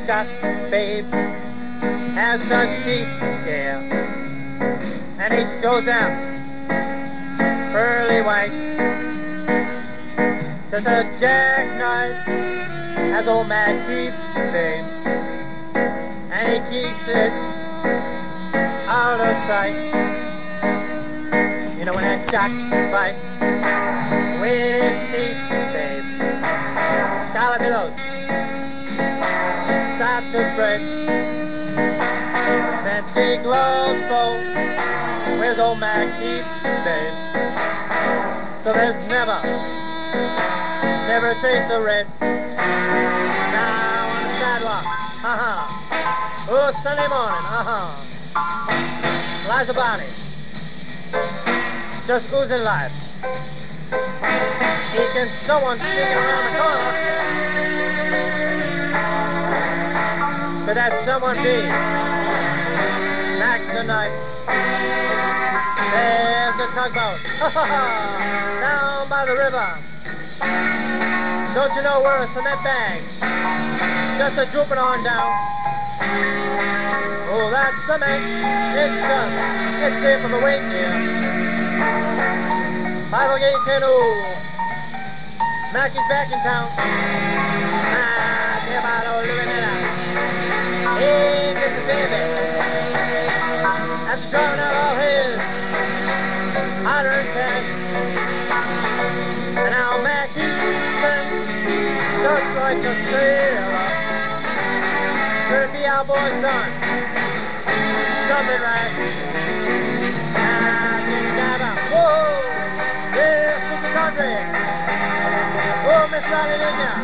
shot, babe, has such teeth, yeah, and he shows them pearly whites. Just a jackknife has old Mac Heath, babe, and he keeps it out of sight. You know when that shot bites with its teeth, babe, scarlet billows start to spread. Fancy gloves both with old Mac Heath, babe, so there's never a trace of red. Now on the sidewalk, oh, Sunday morning, lies a body, just oozing life. Can someone sneaking around the corner? Could that someone be Mac tonight? There's the tugboat down by the river. Don't you know we're a cement bag just a drooping on down? Oh, that cement, it's done. It's there for the weight, dear. 50810, Mackie's back in town. Hey, Mr. Baby, after drawing out all his hard-earned cash, and now Mackie's been just like a sailor. Could be our boy's done something right. Whoa, there's Super Country. Oh, Miss Hallelujah.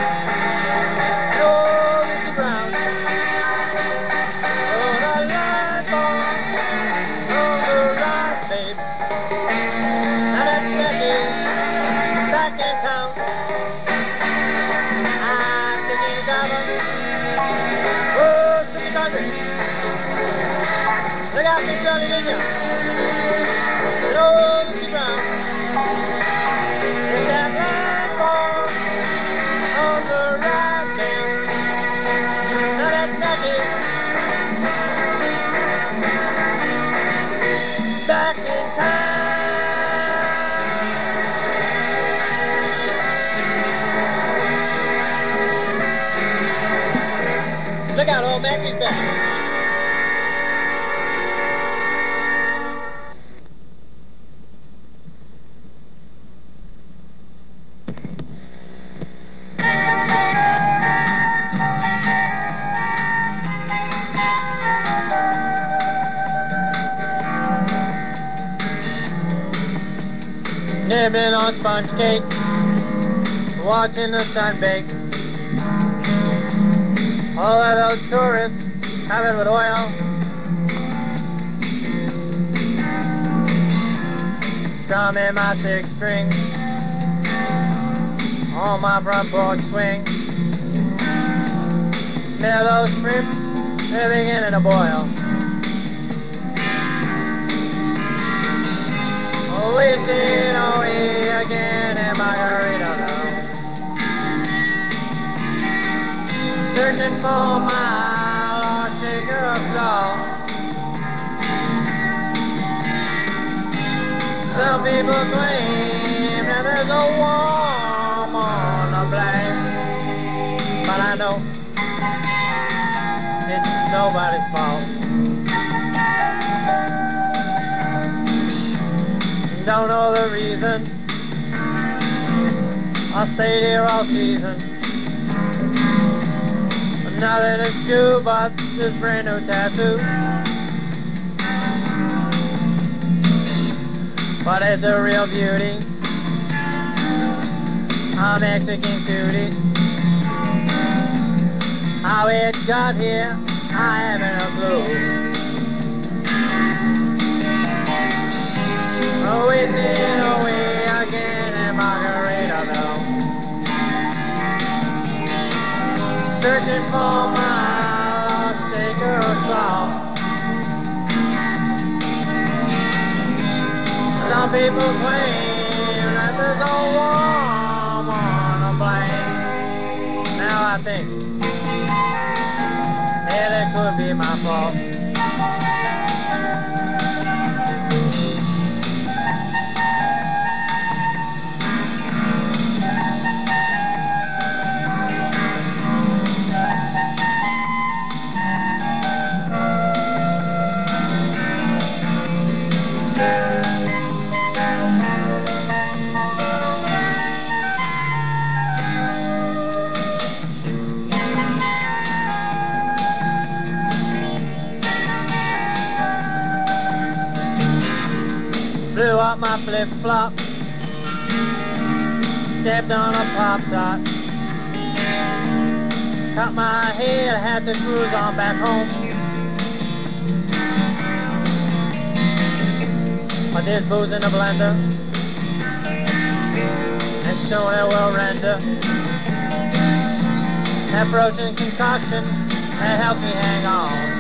Oh, Missy Brown. Oh, the light bulb on the right, babe. Now that's Becky back in town. I'm thinking of oh, Super Country. Look out, Miss Hallelujah. Oh, Missy Brown. It's that light bulb on the right, babe. Now that's Becky back in town. Look out, old Mackie's back. Nibbling on sponge cake, watching the sun bake. All of those tourists covered with oil, strumming my six string on my front porch swing. Smell those shrimp, they're beginning to boil. Wasting away again in Margaritaville, searching for my lost shaker of salt. Some people claim that there's no warm on the blast, but I know it's nobody's fault. Don't know the reason I stayed here all season. Nothing is true but this brand new tattoo. But it's a real beauty, a Mexican cutie. How it got here, I haven't a clue. Wasting away again in Margaritaville, searching for my lost shaker of salt. Some people claim that there's no warm on a plane. Now I think could be my fault. Blew up my flip-flop, stepped on a pop-top, cut my head, had to cruise on back home. But there's booze in the blender, and stone it will render. That protein concoction, that helps me hang on.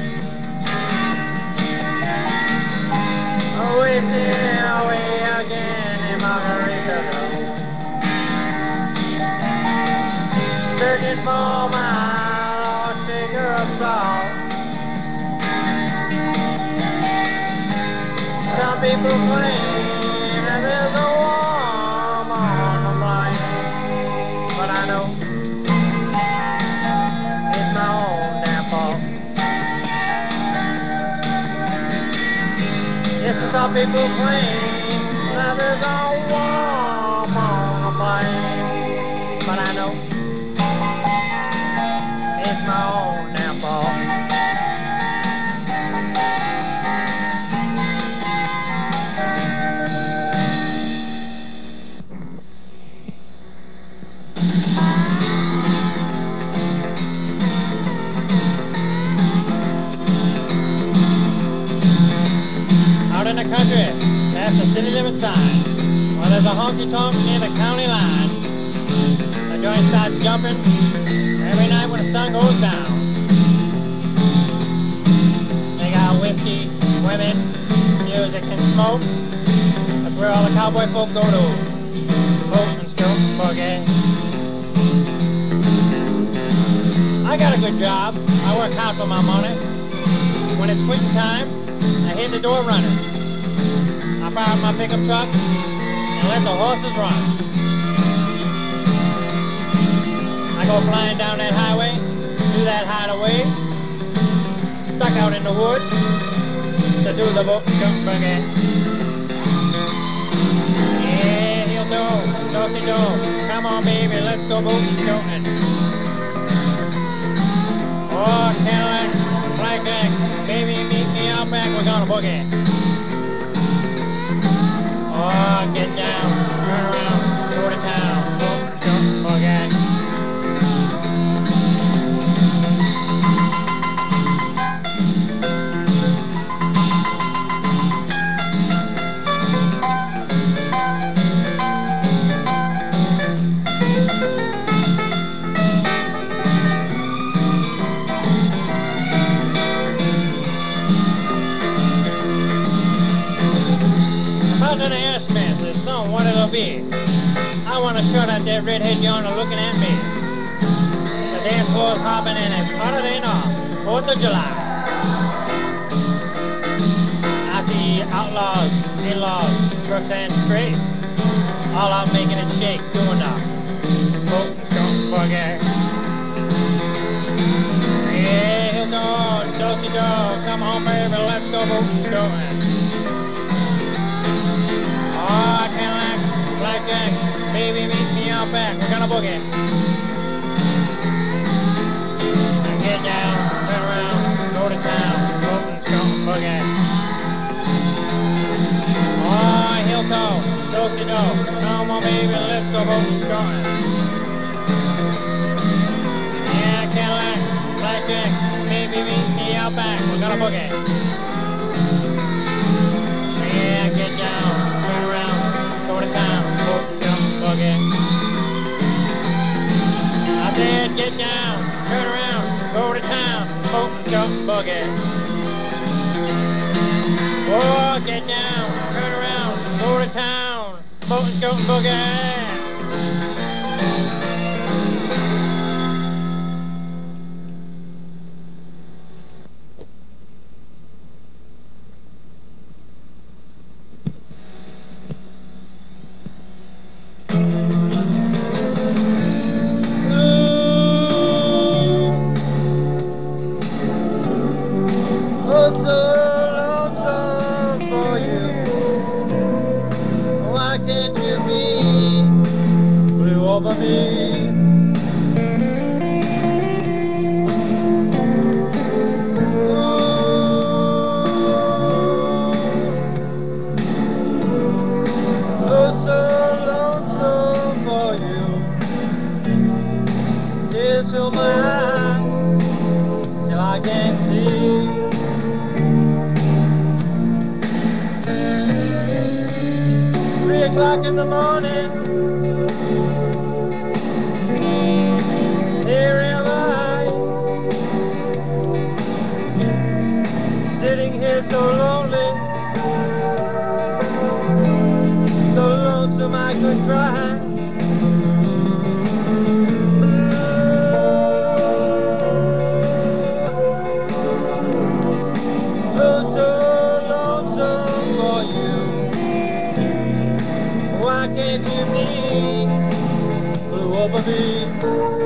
Wasting away again in Margaritaville, searching for my lost sugar of salt. Some people claim that there's a worm on the mind, but I know it's my own damn fault. Yes, some people claim that there's a worm on the blame, but I know it's my own damn fault. Out in the country, past the city limit sign, where there's a honky-tonk near the county line. The joint starts jumping every night when the sun goes down. They got whiskey, women, music, and smoke. That's where all the cowboy folk go to smoke and scope and boogie. I got a good job. I work hard for my money. When it's quitting time, I hit the door running. I fire up my pickup truck and let the horses run. I go flying down that highway, do that hideaway, stuck out in the woods to do the book boogie. Yeah, he'll do-si-do. Come on, baby, let's go boot-scooting. Oh, Cadillac, blackjack, baby, meet me out back, we're gonna boogie. Oh, get down, turn around, go to town, boot, boogie. To the airspace, there's some what it'll be. I want to show that dead redhead yonder looking at me. The dance floor's hopping and it's hotter than off. 4th of July. I see outlaws, in-laws, crooks and straight, all out making it shake, doing the boat and boogie. Yeah, he'll go, do-si-do, come on baby, let's go boat and going. Oh, Cadillac, blackjack, baby, meet me out back, we're gonna boogie. Get down, turn around, go to town, boat and boogie. Oh, heel toe, do-si-do, come on baby, let's go boat and going. Yeah, Cadillac, blackjack, baby, meet me out back, we're gonna boogie. Yeah, get down. Go to town, boat, boogie. I said get down, turn around, go to town, boat, boogie. Oh, get down, turn around, go to town, boat, boogie. Oh, so lonesome for you. Why can't you be blue over me? Oh, so lonesome for you. Tears fill my eyes till I can't see. 3 o'clock in the morning, here am I, sitting here so lonely, so lonesome I could cry. Oh, so lonesome for you. Why can't you be blue over me?